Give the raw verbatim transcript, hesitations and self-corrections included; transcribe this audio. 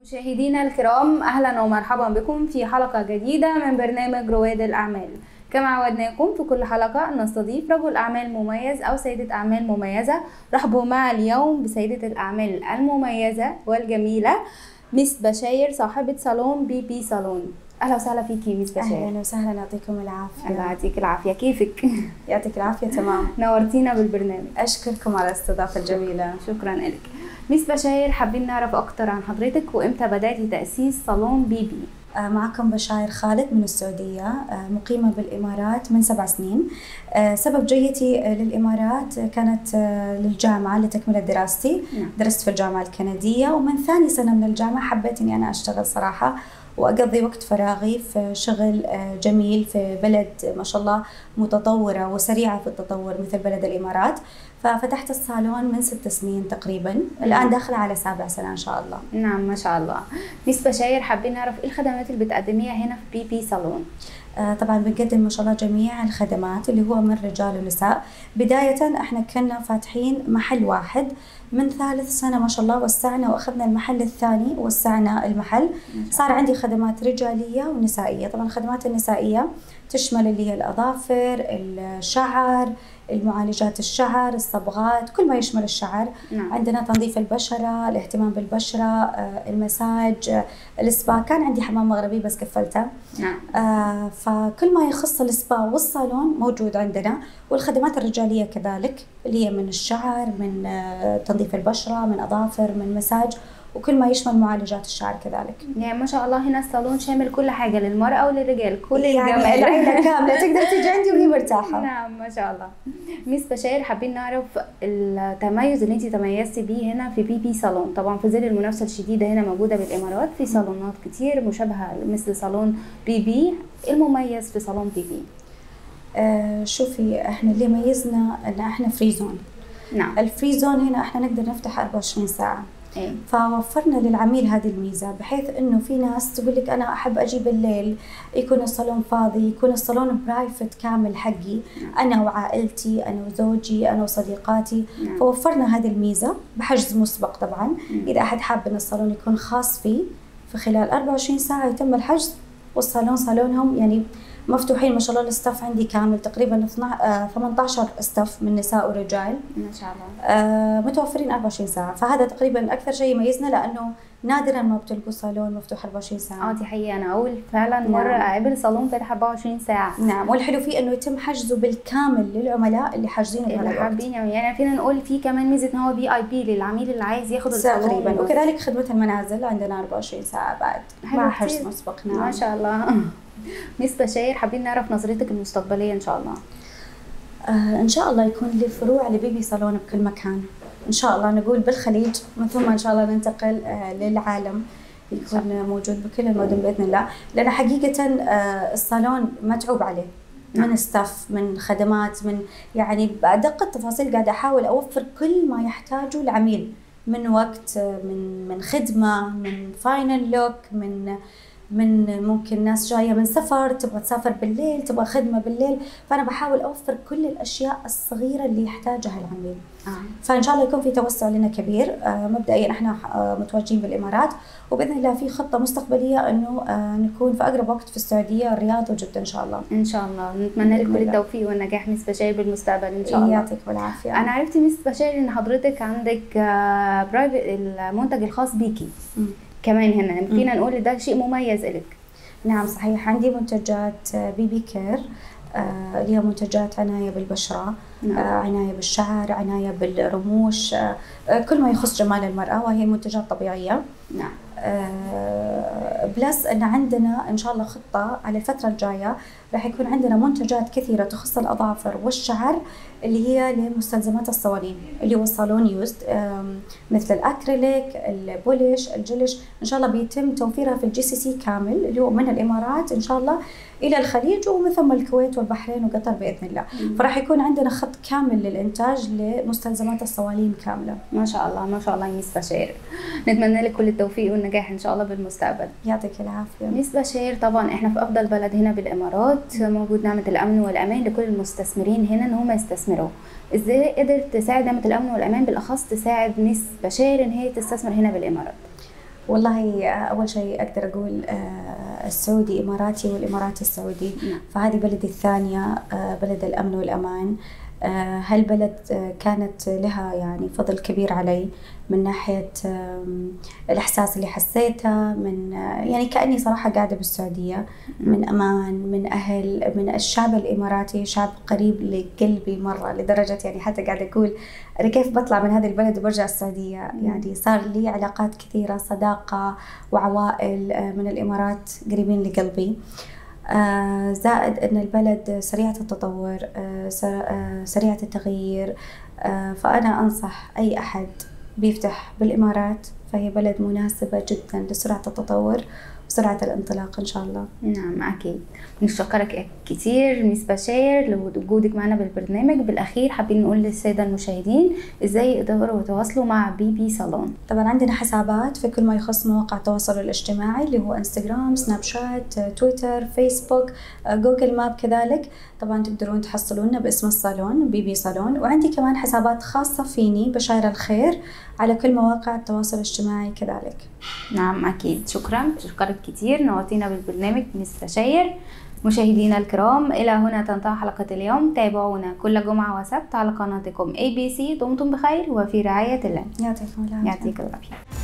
مشاهدينا الكرام، أهلا ومرحبا بكم في حلقة جديدة من برنامج رواد الأعمال. كما عودناكم في كل حلقة نستضيف رجل أعمال مميز أو سيدة أعمال مميزة. رحبوا معي اليوم بسيدة الأعمال المميزة والجميلة مس بشاير، صاحبة صالون بي بي صالون. أهلا وسهلا فيكي مس بشاير. أهلا وسهلا، يعطيكم العافية. الله يعطيك العافية، كيفك؟ يعطيك العافية، تمام. نورتينا بالبرنامج. أشكركم على الاستضافة الجميلة. شكرا لك مس بشاير. حابين نعرف أكتر عن حضرتك وإمتى بدأتي تأسيس صالون بي بي؟ معكم بشاير خالد من السعودية، مقيمة بالإمارات من سبع سنين. سبب جيتي للإمارات كانت للجامعة لتكملة دراستي. درست في الجامعة الكندية، ومن ثاني سنة من الجامعة حبيت إني أنا أشتغل صراحة وأقضي وقت فراغي في شغل جميل في بلد ما شاء الله متطورة وسريعة في التطور مثل بلد الإمارات. ففتحت الصالون من ست سنين تقريبا. الآن داخلة على سابع سنة إن شاء الله. نعم ما شاء الله. مس بشاير، حابين نعرف إيه الخدمات اللي بتقدميها هنا في بي بي صالون؟ آه طبعا بنقدم ما شاء الله جميع الخدمات اللي هو من رجال ونساء. بداية احنا كنا فاتحين محل واحد، من ثالث سنة ما شاء الله وسعنا واخذنا المحل الثاني ووسعنا المحل. صار عندي خدمات رجالية ونسائية. طبعا الخدمات النسائية تشمل اللي هي الأظافر، الشعر، المعالجات الشعر، الصبغات، كل ما يشمل الشعر. نعم. عندنا تنظيف البشرة، الاهتمام بالبشرة، المساج، السبا. كان عندي حمام مغربي بس قفلته. نعم. آه فكل ما يخص السبا والصالون موجود عندنا. والخدمات الرجالية كذلك اللي هي من الشعر، من آه تنظيف البشرة، من أظافر، من مساج، وكل ما يشمل معالجات الشعر كذلك. يعني ما شاء الله هنا الصالون شامل كل حاجة للمرأة وللرجال، كل يعني الجمال. العيلة كاملة تقدر تيجي عندي وهي مرتاحة. نعم ما شاء الله. مس بشاير، حابين نعرف التميز اللي انت تميزتي بيه هنا في بي بي صالون. طبعا في ظل المنافسة الشديدة هنا موجودة بالإمارات في صالونات كتير مشابهة مثل صالون بي بي. المميز في صالون بي بي؟ آه شوفي، احنا اللي ميزنا ان احنا فري زون. نعم. الفري زون هنا احنا نقدر نفتح أربعة وعشرين ساعة. إيه؟ فوفرنا للعميل هذه الميزة، بحيث انه في ناس تقول لك انا احب اجي بالليل يكون الصالون فاضي، يكون الصالون برايفت كامل حقي. نعم. انا وعائلتي، انا وزوجي، انا وصديقاتي. نعم. فوفرنا هذه الميزة بحجز مسبق طبعا. مم. اذا احد حاب ان الصالون يكون خاص فيه، في خلال أربعة وعشرين ساعة يتم الحجز. والصالون صالونهم يعني مفتوحين ما شاء الله. الستاف عندي كامل تقريبا ثمانية عشر ستاف من نساء ورجال ما شاء الله. آه متوفرين أربعة وعشرين ساعة. فهذا تقريبا أكثر شيء يميزنا، لأنه نادرا ما بتلقوا صالون مفتوح أربعة وعشرين ساعة. اه دي حقيقة، أنا أول فعلا مرة نعم. أقابل صالون فاتح أربعة وعشرين ساعة. نعم. والحلو فيه إنه يتم حجزه بالكامل للعملاء اللي حاجزينه بهذا اللي الوقت. حابين يعني فينا نقول فيه كمان ميزة إن هو في آي بي للعميل اللي عايز ياخد الصالون تقريبا. وكذلك خدمة المنازل عندنا أربعة وعشرين ساعة بعد مع حجز مسبق. نعم ما شاء الله. مس بشاير، حابين نعرف نظرتك المستقبلية إن شاء الله. آه إن شاء الله يكون لي فروع لبي بي صالون بكل مكان إن شاء الله. نقول بالخليج، من ثم إن شاء الله ننتقل آه للعالم، يكون موجود بكل المدن بإذن الله. لأن حقيقة آه الصالون متعوب عليه. نعم. من ستاف، من خدمات، من يعني بأدق التفاصيل قاعدة أحاول أوفر كل ما يحتاجه العميل من وقت، من من خدمة، من فاينل لوك، من من ممكن ناس جايه من سفر تبغى تسافر بالليل، تبغى خدمه بالليل. فانا بحاول اوفر كل الاشياء الصغيره اللي يحتاجها العميل. آه. فان شاء الله يكون في توسع لنا كبير. آه مبدئيا احنا آه متواجدين بالامارات، وباذن الله في خطه مستقبليه انه آه نكون في اقرب وقت في السعوديه، الرياض وجده ان شاء الله. ان شاء الله. نتمنى لك كل التوفيق والنجاح مس بشاير بالمستقبل ان شاء الله. يعطيك بالعافيه. انا عرفت مس بشاير ان حضرتك عندك آه برايفت، المنتج الخاص بيكي. م. كمان هنا فينا نقول إن ده شيء مميز لك. نعم صحيح. عندي منتجات بي بي كير آه اللي هي منتجات عناية بالبشرة. نعم. آه عناية بالشعر، عناية بالرموش، آه كل ما يخص جمال المرأة، وهي منتجات طبيعية. نعم. آه بلس أن عندنا إن شاء الله خطة على الفترة الجاية راح يكون عندنا منتجات كثيرة تخص الأظافر والشعر، اللي هي لمستلزمات الصوالين اللي هو الصالون يوزد، مثل الأكريليك، البولش، الجلش. إن شاء الله بيتم توفيرها في الجي سي سي كامل، اللي هو من الإمارات إن شاء الله إلى الخليج ومن ثم الكويت والبحرين وقطر بإذن الله. فراح يكون عندنا خط كامل للإنتاج لمستلزمات الصوالين كاملة. ما شاء الله ما شاء الله يا مس بشاير. نتمنى لك كل التوفيق والنجاح إن شاء الله بالمستقبل. يعطيك العافية. مس بشاير، طبعا إحنا في أفضل بلد هنا بالإمارات، موجود نعمة الأمن والأمان لكل المستثمرين هنا إن هم يستثمروا. إزاي قدرت تساعد نعمة الأمن والأمان بالأخص تساعد مس بشاير إن هي تستثمر هنا بالإمارات؟ والله أول شيء أقدر أقول السعودي إماراتي والإماراتي السعودي. نعم. فهذه بلدي الثانية، بلد الأمن والأمان. هالبلد كانت لها يعني فضل كبير علي من ناحية الإحساس اللي حسيته، من يعني كأني صراحة قاعدة بالسعودية، من أمان، من أهل، من الشعب الإماراتي شعب قريب لقلبي مرة، لدرجة يعني حتى قاعدة أقول أنا كيف بطلع من هذه البلد وبرجع السعودية. يعني صار لي علاقات كثيرة، صداقة وعوائل من الإمارات قريبين لقلبي. آه زائد أن البلد سريعة التطور، آه سريعة التغيير. آه فأنا أنصح أي أحد بيفتح بالإمارات، فهي بلد مناسبة جدا لسرعة التطور وسرعة الانطلاق إن شاء الله. نعم أكيد. نشكرك كتير ميس بشاير لوجودك معنا بالبرنامج. بالأخير حابين نقول للسادة المشاهدين إزاي يقدروا يتواصلوا مع بيبي صالون. طبعا عندنا حسابات في كل ما يخص مواقع التواصل الاجتماعي اللي هو انستغرام، سناب شات، تويتر، فيسبوك، جوجل ماب كذلك. طبعا تقدرون تحصلونا باسم الصالون بيبي صالون. وعندي كمان حسابات خاصة فيني بشاير الخير على كل مواقع التواصل الاجتماعي كذلك. نعم أكيد. شكرا شكرا كتير، نورتينا بالبرنامج ميس بشاير. مشاهدينا الكرام، إلى هنا تنتهي حلقة اليوم. تابعونا كل جمعة وسبت على قناتكم إيه بي سي. دمتم بخير وفي رعاية الله. يعطيكم العافية. يعطيك العافية.